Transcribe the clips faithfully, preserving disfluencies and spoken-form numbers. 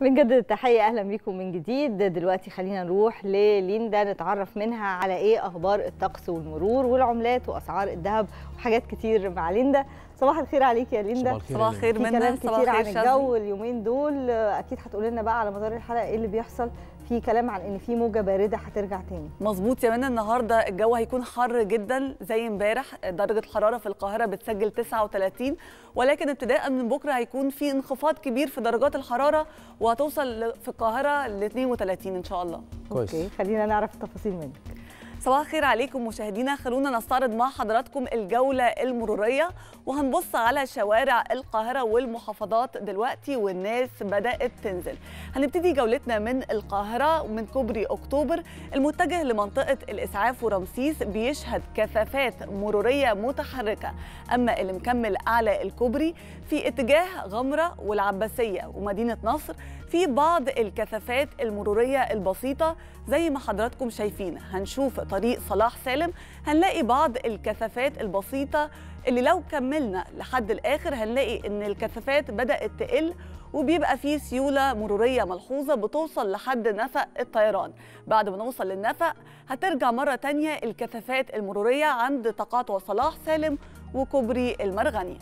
بنجدد التحية، أهلا بيكم من جديد. دلوقتي خلينا نروح لليندا نتعرف منها على إيه أخبار الطقس والمرور والعملات وأسعار الذهب وحاجات كتير مع ليندا. صباح الخير عليك يا ليندا. صباح الخير منى. في كلام كتير عن شزي. الجو اليومين دول، أكيد هتقول لنا بقى على مدار الحلقة إيه اللي بيحصل. في كلام عن إن في موجة باردة هترجع تاني. مظبوط يا منى، النهارده الجو هيكون حر جدا زي امبارح. درجة الحرارة في القاهرة بتسجل تسعة وثلاثين، ولكن ابتداء من بكره هيكون في انخفاض كبير في درجات الحرارة وهتوصل في القاهرة ل اثنين وثلاثين ان شاء الله. كويس. اوكي، خلينا نعرف التفاصيل منك. صباح الخير عليكم مشاهدينا، خلونا نستعرض مع حضراتكم الجولة المرورية وهنبص على شوارع القاهرة والمحافظات دلوقتي والناس بدأت تنزل. هنبتدي جولتنا من القاهرة ومن كوبري أكتوبر المتجه لمنطقة الإسعاف ورمسيس بيشهد كثافات مرورية متحركة، أما اللي مكمل أعلى الكوبري في اتجاه غمرة والعباسية ومدينة نصر في بعض الكثافات المرورية البسيطة زي ما حضراتكم شايفين. هنشوف طريق صلاح سالم هنلاقي بعض الكثافات البسيطة اللي لو كملنا لحد الآخر هنلاقي إن الكثافات بدأت تقل وبيبقى فيه سيولة مرورية ملحوظة بتوصل لحد نفق الطيران. بعد ما نوصل للنفق هترجع مرة تانية الكثافات المرورية عند تقاطع صلاح سالم وكوبري المرغني.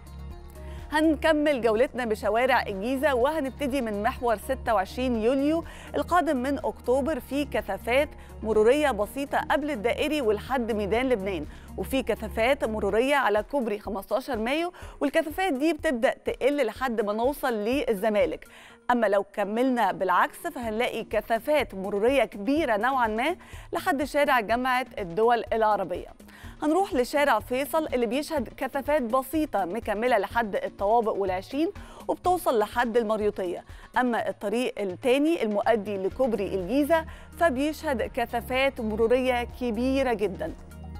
هنكمل جولتنا بشوارع الجيزة وهنبتدي من محور ستة وعشرين يوليو القادم من أكتوبر في كثافات مرورية بسيطة قبل الدائري ولحد ميدان لبنان، وفي كثافات مرورية على كوبري خمستاشر مايو والكثافات دي بتبدأ تقل لحد ما نوصل للزمالك. أما لو كملنا بالعكس فهنلاقي كثافات مرورية كبيرة نوعا ما لحد شارع جامعة الدول العربية. هنروح لشارع فيصل اللي بيشهد كثافات بسيطة مكملة لحد الطوابق والعشرين وبتوصل لحد المريوطية. أما الطريق الثاني المؤدي لكوبري الجيزة فبيشهد كثافات مرورية كبيرة جدا.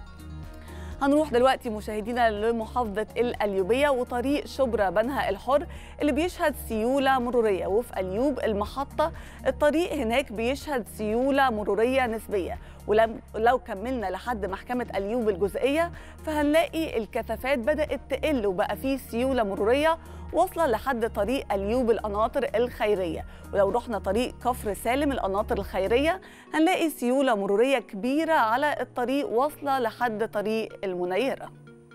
هنروح دلوقتي مشاهدينا لمحافظة القليوبية وطريق شبرا بنها الحر اللي بيشهد سيولة مرورية، وفي قليوب المحطة الطريق هناك بيشهد سيولة مرورية نسبية. ولو كملنا لحد محكمة قليوب الجزئية فهنلاقي الكثافات بدأت تقل وبقى فيه سيولة مرورية واصلة لحد طريق قليوب القناطر الخيرية. ولو رحنا طريق كفر سالم القناطر الخيرية هنلاقي سيولة مرورية كبيرة على الطريق واصلة لحد طريق المنيرة.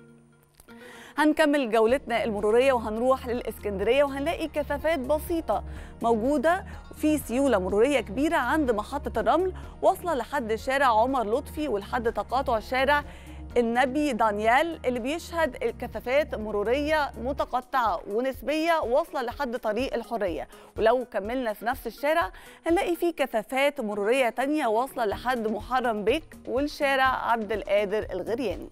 هنكمل جولتنا المرورية وهنروح للإسكندرية وهنلاقي كثافات بسيطة موجودة في سيولة مرورية كبيرة عند محطة الرمل واصلة لحد شارع عمر لطفي ولحد تقاطع شارع النبي دانيال اللي بيشهد الكثافات مرورية متقطعة ونسبية واصلة لحد طريق الحرية. ولو كملنا في نفس الشارع هنلاقي فيه كثافات مرورية تانية واصلة لحد محرم بيك والشارع عبد القادر الغرياني.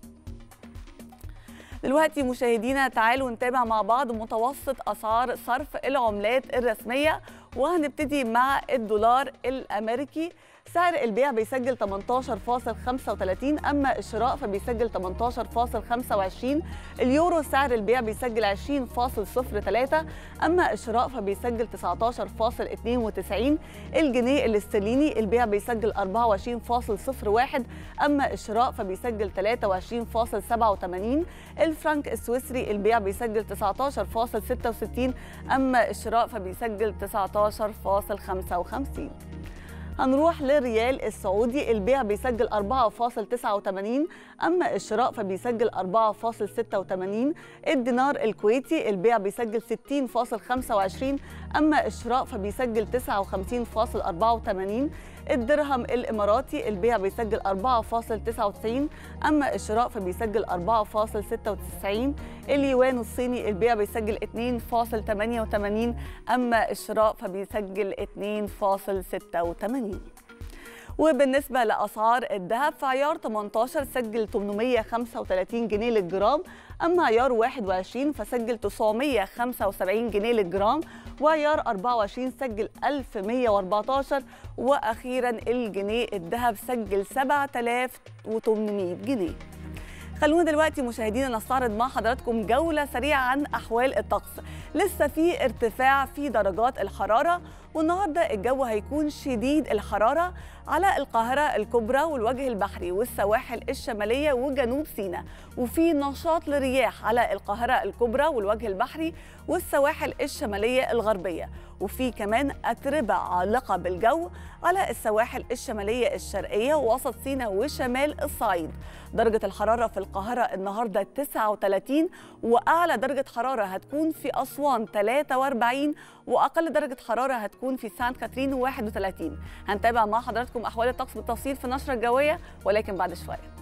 دلوقتي مشاهدينا تعالوا نتابع مع بعض متوسط أسعار صرف العملات الرسمية وهنبتدي مع الدولار الأمريكي. سعر البيع بيسجل ثمانية عشر فاصل خمسة وثلاثين، أما الشراء فبيسجل ثمانية عشر فاصل خمسة وعشرين. اليورو سعر البيع بيسجل عشرين فاصل صفر ثلاثة، أما الشراء فبيسجل تسعة عشر فاصل اثنين وتسعين. الجنيه الاسترليني البيع بيسجل أربعة وعشرين فاصل صفر واحد، أما الشراء فبيسجل ثلاثة وعشرين فاصل سبعة وثمانين. الفرنك السويسري البيع بيسجل تسعة عشر فاصل ستة وستين، أما الشراء فبيسجل تسعة عشر فاصل خمسة وخمسين. هنروح للريال السعودي البيع بيسجل أربعة فاصل تسعة وثمانين، أما الشراء فبيسجل أربعة فاصل ستة وثمانين. الدينار الكويتي البيع بيسجل ستين فاصل خمسة وعشرين، أما الشراء فبيسجل تسعة وخمسين فاصل أربعة وثمانين. الدرهم الإماراتي البيع بيسجل أربعة فاصل تسعة وتسعين، أما الشراء فبيسجل أربعة فاصل ستة وتسعين. اليوان الصيني البيع بيسجل اثنين فاصل ثمانية وثمانين، أما الشراء فبيسجل اثنين فاصل ستة وثمانين. وبالنسبة لأسعار الذهب فعيار ثمانية عشر سجل ثمانمائة وخمسة وثلاثين جنيه للجرام، أما عيار واحد وعشرين فسجل تسعمائة وخمسة وسبعين جنيه للجرام، وعيار أربعة وعشرين سجل ألف ومائة وأربعة عشر، وأخيرا الجنيه الذهب سجل سبعة آلاف وثمانمائة جنيه. خلونا دلوقتي مشاهدينا نستعرض مع حضراتكم جولة سريعة عن أحوال الطقس. لسه في ارتفاع في درجات الحرارة والنهارده الجو هيكون شديد الحرارة على القاهرة الكبرى والوجه البحري والسواحل الشمالية وجنوب سيناء، وفي نشاط للرياح على القاهرة الكبرى والوجه البحري والسواحل الشمالية الغربية. وفي كمان أتربة عالقة بالجو على السواحل الشمالية الشرقية ووسط سيناء وشمال الصعيد. درجة الحرارة في القاهرة النهاردة تسعة وثلاثين، وأعلى درجة حرارة هتكون في أسوان ثلاثة وأربعين، وأقل درجة حرارة هتكون في سانت كاترين واحد وثلاثين. هنتابع مع حضراتكم أحوال الطقس بالتفصيل في النشرة الجوية ولكن بعد شوية.